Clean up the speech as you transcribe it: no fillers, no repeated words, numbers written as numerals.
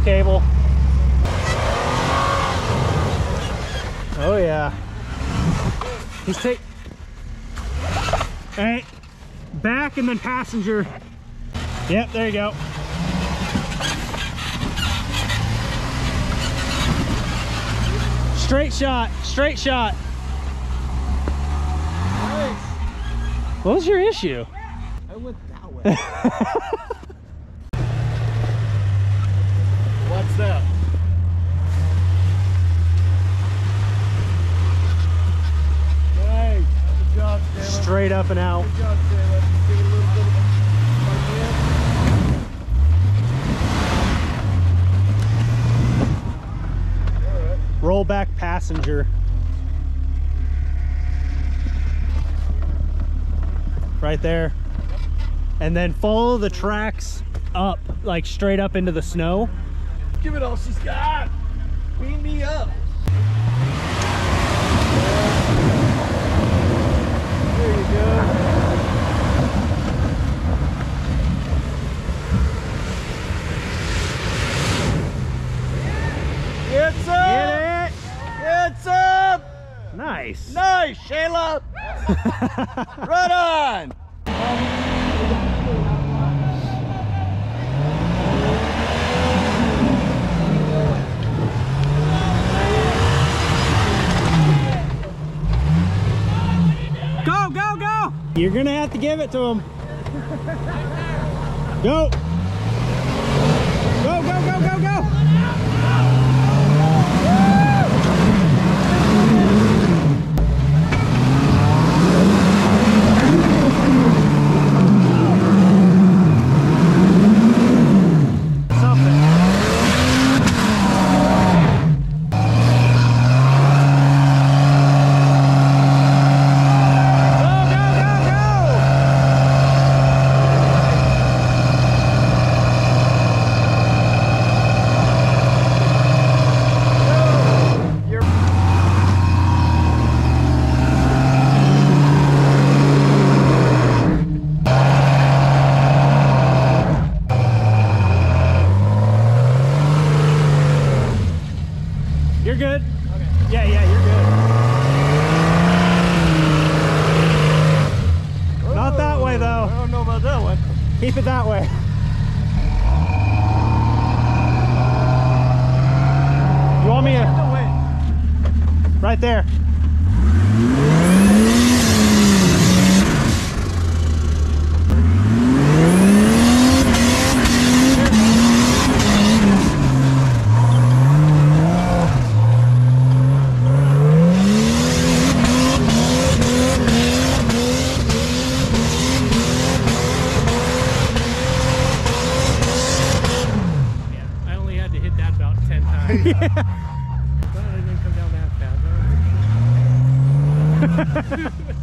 cable. Oh yeah. He's all right, back and then passenger. Yep, there you go. Straight shot, straight shot. Nice. What was your issue? I went that way. What's that? Nice. Good job, Taylor. Straight up and out. Good job, Taylor. Give it a little bit of Roll back passenger. Right there. And then follow the tracks up, like straight up into the snow. Give it all she's got. Beam me up. There you go. It's up. Get it? It's up. Nice. Nice, Shayla. Right on. Go, go, go! You're gonna have to give it to him. Go! Go, go, go, go, go! Something. You're good. Okay. Yeah, yeah, you're good. Not that way, though. I don't know about that one. Keep it that way. You want me to? Right there. Yeah. Well, it didn't come down that fast.